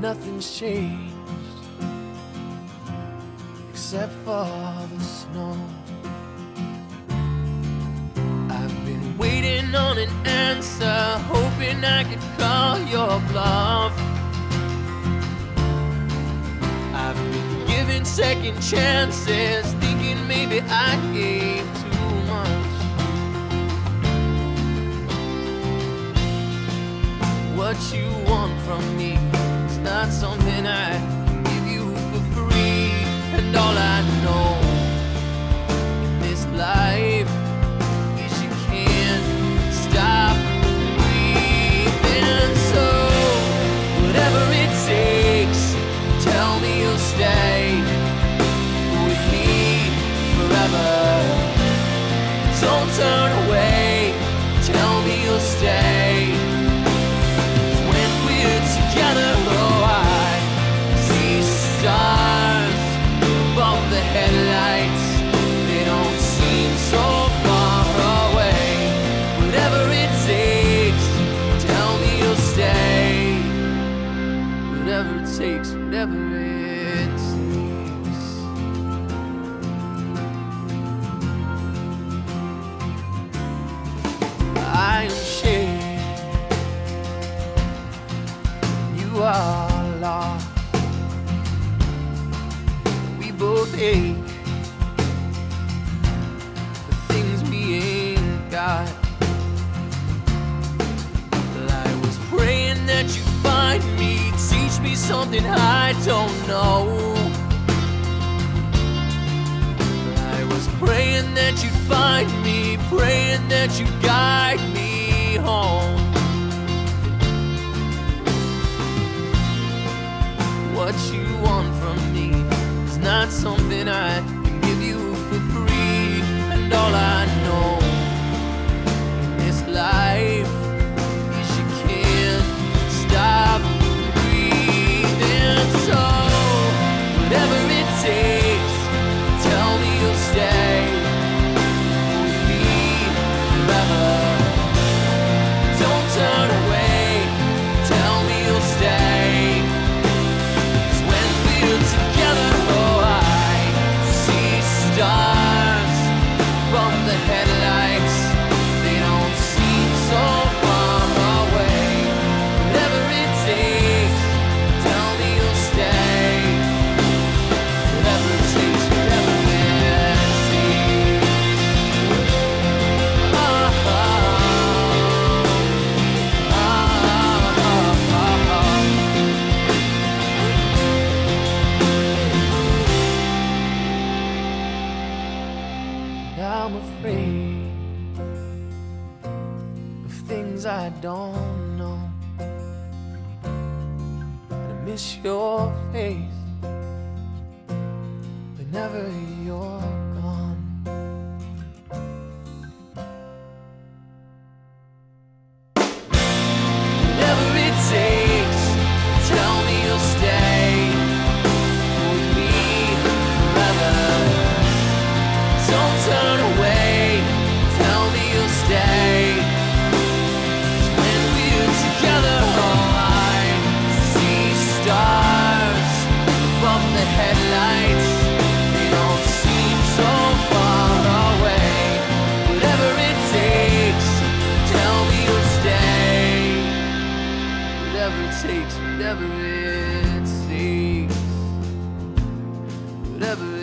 nothing's changed except for the snow. I've been waiting on an answer, hoping I could call your bluff. I've been giving second chances, thinking maybe I gave too much. What you want from me is not something I can give you for free. And all I know in this life is you can't stop breathing. So whatever it takes, tell me you'll stay with me forever. Don't turn away, tell me you'll stay. Together, oh, I see stars above the headlights. They don't seem so far away. Whatever it takes, tell me you'll stay. Whatever it takes, whatever it takes. I am shaking. You are lost. We both ache for things we ain't got. Well, I was praying that you'd find me, teach me something I don't know. Well, I was praying that you'd find me, praying that you'd guide me home. What you want from me is not something I can give you for free. And all I know in this life is you can't stop breathing. So whatever it takes, tell me you'll stay with me forever. Don't turn away, tell me you'll stay. Together, oh, I see stars from the headlights. They don't seem so far away. Whatever it takes, tell me you'll stay. Whatever it takes, whatever it takes. Oh, oh, oh, I'm afraid of things I don't know. And I miss your face whenever you're gone. Whatever it takes, tell me you'll stay with me forever. Don't turn away, tell me you'll stay. 'Cause when we're together, oh, I see stars above the headlights. They don't seem so far away. Whatever it takes, tell me you'll stay. Whatever it takes, whatever it takes. Whatever